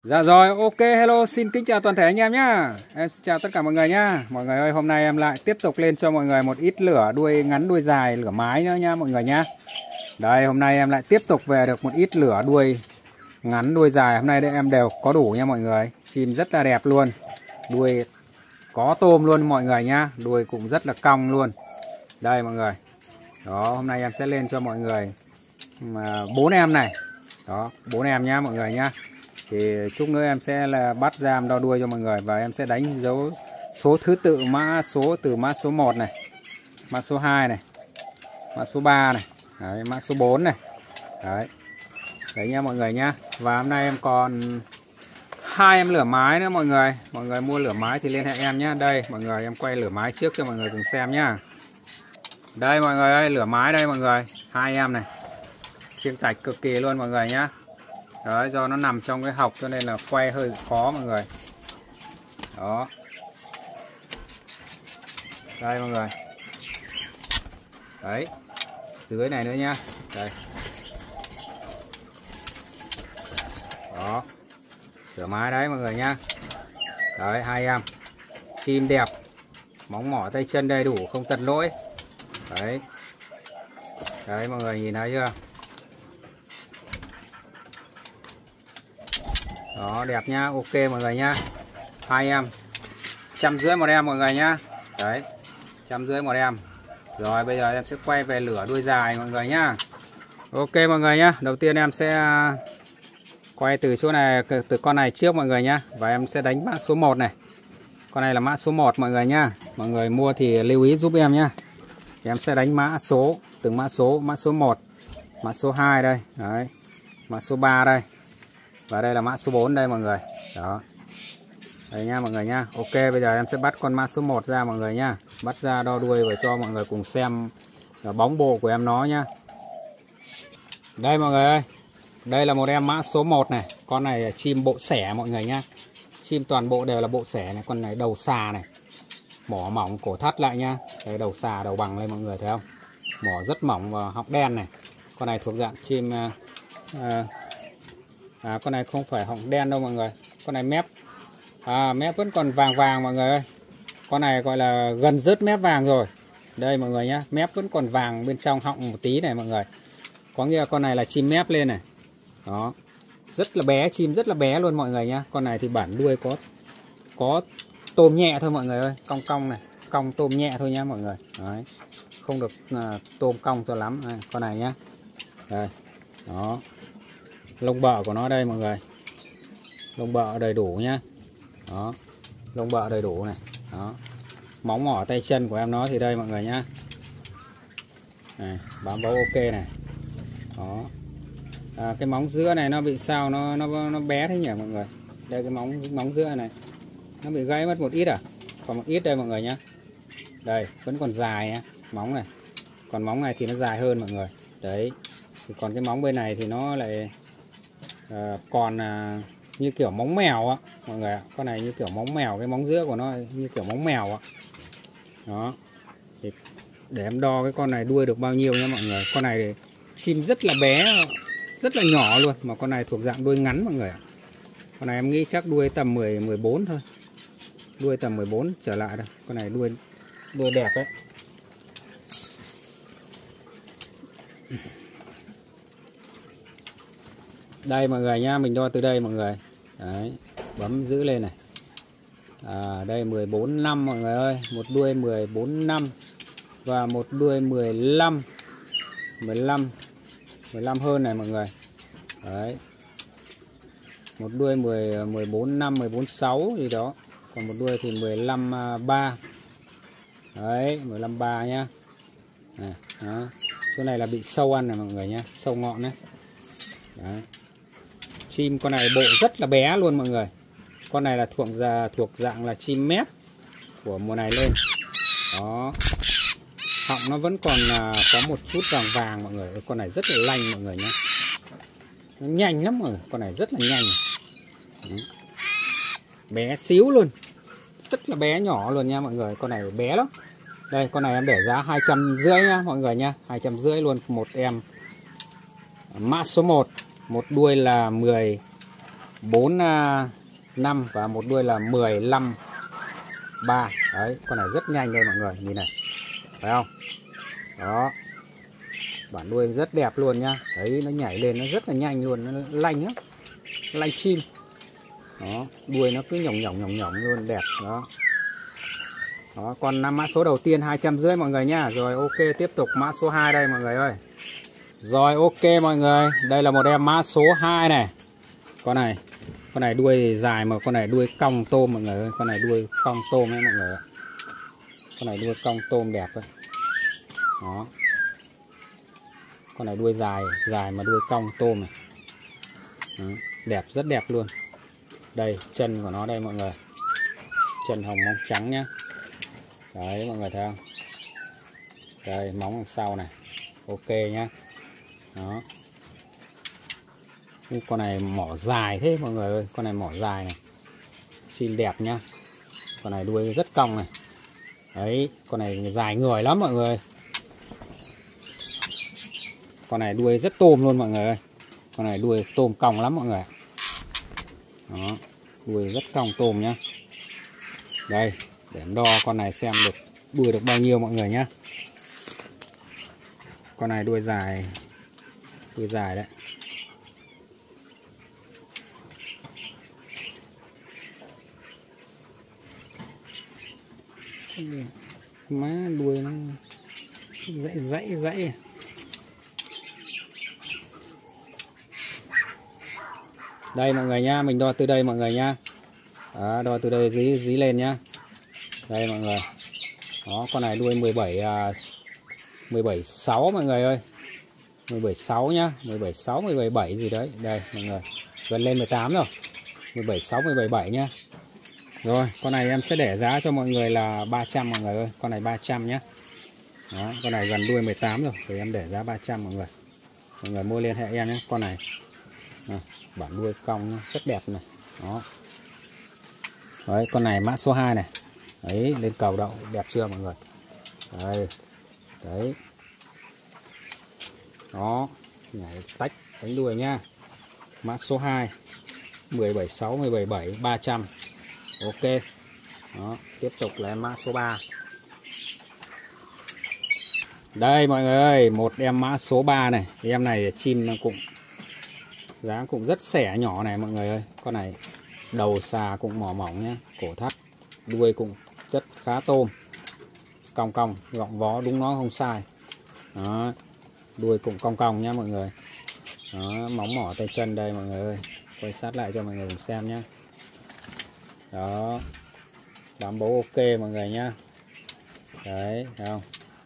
Dạ rồi, ok, hello, xin kính chào toàn thể anh em nhá. Em xin chào tất cả mọi người nhá. Mọi người ơi, hôm nay em lại tiếp tục lên cho mọi người một ít lửa đuôi ngắn đuôi dài, lửa mái nữa nha mọi người nhá. Đây, hôm nay em lại tiếp tục về được một ít lửa đuôi ngắn đuôi dài. Hôm nay đây em đều có đủ nha mọi người. Chim rất là đẹp luôn. Đuôi có tôm luôn mọi người nhá. Đuôi cũng rất là cong luôn. Đây mọi người. Đó, hôm nay em sẽ lên cho mọi người 4 em này. Đó, 4 em nhá mọi người nhá. Thì chút nữa em sẽ là bắt ra đo đuôi cho mọi người. Và em sẽ đánh dấu số thứ tự mã số từ mã số 1 này, mã số 2 này, mã số 3 này, đấy, mã số 4 này. Đấy. Đấy nha mọi người nhá. Và hôm nay em còn 2 em lửa mái nữa mọi người. Mọi người mua lửa mái thì liên hệ em nhá. Đây mọi người, em quay lửa mái trước cho mọi người cùng xem nhá. Đây mọi người ơi, lửa mái đây mọi người. 2 em này. Siêng tạch cực kỳ luôn mọi người nhá. Đấy, do nó nằm trong cái hộc cho nên là quay hơi khó mọi người. Đó. Đây mọi người. Đấy. Dưới này nữa nhá. Đây. Đó. Rửa mái đấy mọi người nhá. Đấy, 2 em. Chim đẹp. Móng mỏ tay chân đầy đủ, không tật lỗi. Đấy. Đấy mọi người nhìn thấy chưa? Đó, đẹp nhá, ok mọi người nhá. 2 em 150 một em mọi người nhá. Đấy, 150 một em. Rồi bây giờ em sẽ quay về lửa đuôi dài mọi người nhá. Ok mọi người nhá. Đầu tiên em sẽ quay từ chỗ này, từ con này trước mọi người nhá. Và em sẽ đánh mã số 1 này. Con này là mã số 1 mọi người nhá. Mọi người mua thì lưu ý giúp em nhá. Em sẽ đánh mã số, từng mã số 1, mã số 2 đây. Đấy, mã số 3 đây. Và đây là mã số 4 đây mọi người. Đó. Đây nha mọi người nha. Ok, bây giờ em sẽ bắt con mã số 1 ra mọi người nha. Bắt ra đo đuôi và cho mọi người cùng xem bóng bộ của em nó nhá. Đây mọi người ơi. Đây là một em mã số 1 này. Con này là chim bộ xẻ mọi người nhá. Chim toàn bộ đều là bộ xẻ này. Con này đầu xà này. Mỏ mỏng, cổ thắt lại nhá. Đây, đầu xà, đầu bằng lên mọi người thấy không? Mỏ rất mỏng và họng đen này. Con này thuộc dạng chim con này không phải họng đen đâu mọi người. Con này mép mép vẫn còn vàng vàng mọi người ơi. Con này gọi là gần rớt mép vàng rồi. Đây mọi người nhá. Mép vẫn còn vàng bên trong họng một tí này mọi người. Có nghĩa là con này là chim mép lên này. Đó. Rất là bé, chim rất là bé luôn mọi người nhá. Con này thì bản đuôi có tôm nhẹ thôi mọi người ơi. Cong cong này. Cong tôm nhẹ thôi nhá mọi người. Đấy. Không được tôm cong cho lắm. Đây, con này nhá. Đây. Đó. Lông bợ của nó đây mọi người. Lông bợ đầy đủ nhá. Đó. Lông bợ đầy đủ này. Đó. Móng mỏ tay chân của em nó thì đây mọi người nhá. Này, bám bấu ok này. Đó. Cái móng giữa này nó bị sao nó bé thế nhỉ mọi người. Đây cái móng giữa này nó bị gãy mất một ít còn một ít đây mọi người nhá. Đây vẫn còn dài nhá. Móng này. Còn móng này thì nó dài hơn mọi người. Đấy. Thì còn cái móng bên này thì nó lại còn như kiểu móng mèo á mọi người ạ. Con này như kiểu móng mèo, cái móng giữa của nó như kiểu móng mèo á. Đó. Thì để em đo cái con này đuôi được bao nhiêu nha mọi người. Con này thì chim rất là bé, rất là nhỏ luôn, mà con này thuộc dạng đuôi ngắn mọi người ạ. Con này em nghĩ chắc đuôi tầm 14 thôi. Đuôi tầm 14 trở lại đây. Con này đuôi đẹp đấy. Đây mọi người nha, mình đo từ đây mọi người. Đấy, bấm giữ lên này. Đây 14 năm mọi người ơi, một đuôi 14 năm và một đuôi 15 hơn này mọi người. Đấy. Một đuôi 14 năm, 14 6 gì đó. Còn một đuôi thì 15 3. Đấy, 15 3 nhá. Này, đó. Chỗ này là bị sâu ăn này mọi người nhá, sâu ngọn đấy. Đấy. Chim con này bộ rất là bé luôn mọi người. Con này là thuộc dạng là chim mép của mùa này lên. Đó. Họng nó vẫn còn có một chút vàng vàng mọi người. Con này rất là lanh mọi người nhé. Nó nhanh lắm mọi người. Con này rất là nhanh. Bé xíu luôn. Rất là bé nhỏ luôn nha mọi người. Con này bé lắm. Đây con này em để giá 250 nha mọi người nha. 250 luôn. Một em mã số 1. Một đuôi là 4 5 và một đuôi là 15 3. Đấy, con này rất nhanh đây mọi người, nhìn này. Phải không? Đó. Bản đuôi rất đẹp luôn nhá. Đấy, nó nhảy lên nó rất là nhanh luôn, nó lanh lắm. Lanh chim. Đó, đuôi nó cứ nhỏng nhỏng luôn, đẹp đó. Đó, còn mã số đầu tiên 250 mọi người nhá. Rồi ok, tiếp tục mã số 2 đây mọi người ơi. Rồi ok mọi người, đây là một em mã số 2 này. Con này đuôi dài mà con này đuôi cong tôm mọi người ơi, con này đuôi cong tôm ấy mọi người. Con này đuôi cong tôm đẹp đấy. Đó. Con này đuôi dài mà đuôi cong tôm này. Đó. Đẹp, rất đẹp luôn. Đây, chân của nó đây mọi người. Chân hồng móng trắng nhá. Đấy mọi người thấy không? Đây, móng đằng sau này. Ok nhá. Đó. Con này mỏ dài thế mọi người ơi, con này mỏ dài này. Chim đẹp nhá. Con này đuôi rất cong này. Đấy, con này dài người lắm mọi người. Con này đuôi rất tôm luôn mọi người ơi. Con này đuôi tôm cong lắm mọi người. Đó, đuôi rất cong tôm nhá. Đây, để em đo con này xem được đuôi được bao nhiêu mọi người nhá. Con này đuôi dài đấy. Má đuôi nó dãy. Đây mọi người nhá, mình đo từ đây mọi người nhá. Đó, đo từ đây dí lên nhá. Đây mọi người. Đó, con này đuôi 17,6 mọi người ơi. 17,6 nhá, 17,6 17,7 gì đấy. Đây mọi người. Gần lên 18 rồi. 17,6 17,7 nhá. Rồi, con này em sẽ để giá cho mọi người là 300 mọi người ơi. Con này 300 nhá. Đó, con này gần đuôi 18 rồi, thì em để giá 300 mọi người. Mọi người mua liên hệ em nhé. Con này bản đuôi cong nhá, rất đẹp này. Đó. Đấy, con này mã số 2 này. Đấy, lên cầu đậu đẹp chưa mọi người? Đây. Đấy. Đó, nhảy tách đánh đuôi nhá. Mã số 2 17,6 17,7 300. Ok. Đó, tiếp tục là mã số 3. Đây mọi người ơi, một em mã số 3 này. Em này chim nó cũng giá cũng rất xẻ nhỏ này mọi người ơi. Con này đầu xà cũng mỏ mỏng nhé, cổ thắt, đuôi cũng rất khá tôm, cong gọng vó đúng nó không sai. Đó, đuôi cũng cong nhá mọi người. Đó, móng mỏ tay chân đây mọi người ơi, quay sát lại cho mọi người cùng xem nhé. Đó, bám bấu ok mọi người nhá. Đấy, thấy không?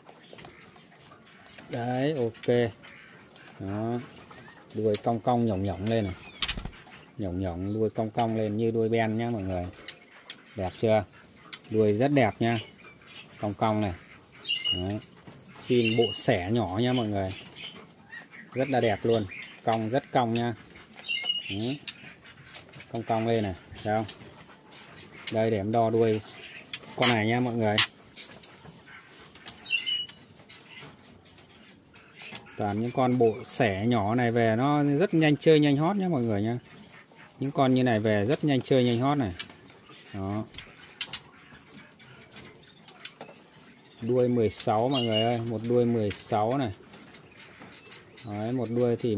Đấy, ok. Đó, đuôi cong nhỏng lên này, nhỏng đuôi cong lên như đuôi ben nhá mọi người. Đẹp chưa? Đuôi rất đẹp nha, cong này. Đấy. Chim bộ xẻ nhỏ nha mọi người, rất là đẹp luôn, rất cong nha. Đấy. Cong lên này, thấy không? Đây để em đo đuôi con này nha mọi người. Toàn những con bộ xẻ nhỏ này về nó rất nhanh chơi nhanh hót nhé mọi người nhá. Những con như này về rất nhanh chơi nhanh hót này. Đó. Đuôi 16 mọi người ơi, một đuôi 16 này. Đấy, một đuôi thì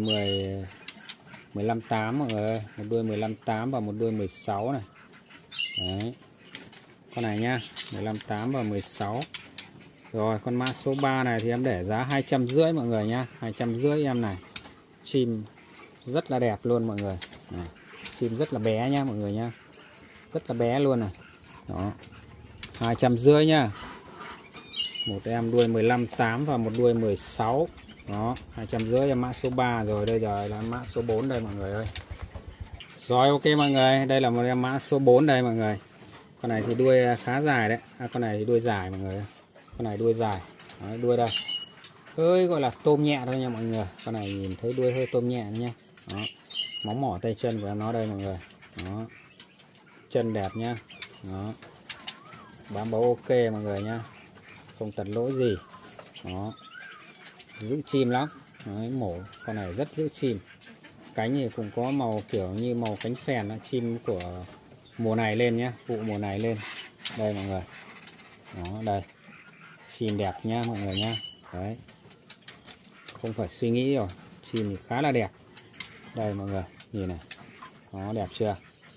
15,8 mọi người ơi, một đuôi 15,8 và một đuôi 16 này. Đấy. Con này nhá, 15,8 và 16. Rồi, con mã số 3 này thì em để giá 250 mọi người nhá, 250 em này. Chim rất là đẹp luôn mọi người. Này, chim rất là bé nhá mọi người nhá. Rất là bé luôn này. Đó. 250 nhá. Một em đuôi 15,8 và một đuôi 16. Đó, 250 em mã số 3 rồi. Đây giờ là mã số 4 đây mọi người ơi. Rồi ok mọi người, đây là một em mã số 4 đây mọi người. Con này thì đuôi khá dài đấy. Con này thì đuôi dài mọi người ơi. Con này đuôi dài. Đấy, đuôi đây. Hơi gọi là tôm nhẹ thôi nha mọi người. Con này nhìn thấy đuôi hơi tôm nhẹ nha. Đó. Móng mỏ tay chân của nó đây mọi người. Đó. Chân đẹp nhá. Đó. Bám bấu ok mọi người nhá. Không tật lỗi gì. Đó. Giữ chim lắm. Đấy, mổ con này rất giữ chim. cánh thì cũng có màu kiểu như màu cánh phèn đó, chim của mùa này lên nhé, vụ mùa này lên. Đây mọi người. Đó, đây. Chim đẹp nhá mọi người nhá. Đấy. Không phải suy nghĩ rồi. Chim thì khá là đẹp. Đây mọi người, nhìn này. Nó đẹp chưa?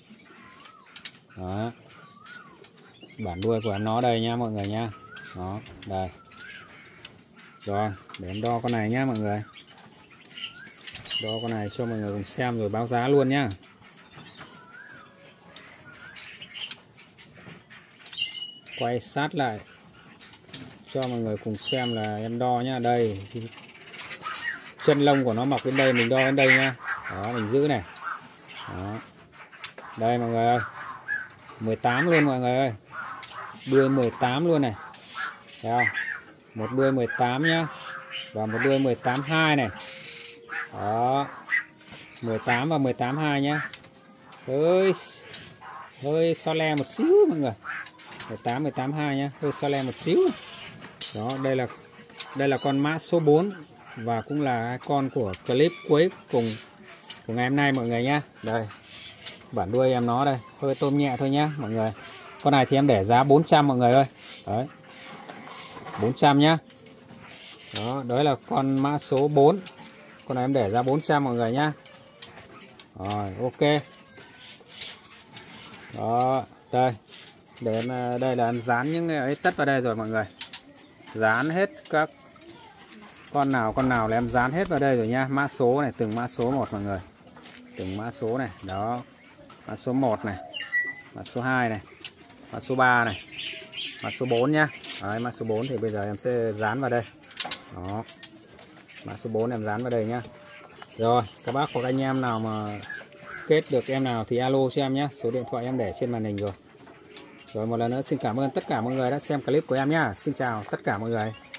Đó. Bản đuôi của nó đây nhá mọi người nhá. Đó, đây. Rồi, để em đo con này nhá mọi người. Đo con này cho mọi người cùng xem rồi báo giá luôn nhá. Quay sát lại cho mọi người cùng xem là em đo nhá. Đây, chân lông của nó mọc đến đây, mình đo đến đây nhá. Đó, mình giữ này. Đó. Đây mọi người ơi, 18 luôn mọi người ơi. Đuôi 18 luôn này. Thấy không? Một đuôi 18 nhá. Và một đuôi 18,2 này. Đó. 18 và 18,2 nhá. Hơi so le một xíu mọi người. 18 18,2 nhá, hơi so le một xíu. Đó, đây là con mã số 4 và cũng là con của clip cuối cùng của ngày hôm nay mọi người nhá. Đây. Bản đuôi em nó đây, hơi tôm nhẹ thôi nhá mọi người. Con này thì em để giá 400 mọi người ơi. Đấy. 400 nhá. Đó, đấy là con mã số 4. Con này em để giá 400 mọi người nhá. Rồi, ok. Đó, đây. Để em, đây là em dán những ấy tất vào đây rồi mọi người. Dán hết các con nào là em dán hết vào đây rồi nha. Mã số này, từng mã số một mọi người. Từng mã số này, đó. Mã số 1 này, mã số 2 này, mã số 3 này, mã số 4 nhá. Đấy, mã số 4 thì bây giờ em sẽ dán vào đây. Đó. Mã số 4 em dán vào đây nhá. Rồi, các bác hoặc anh em nào mà kết được em nào thì alo cho em nhé. Số điện thoại em để trên màn hình rồi. Rồi một lần nữa xin cảm ơn tất cả mọi người đã xem clip của em nhá. Xin chào tất cả mọi người.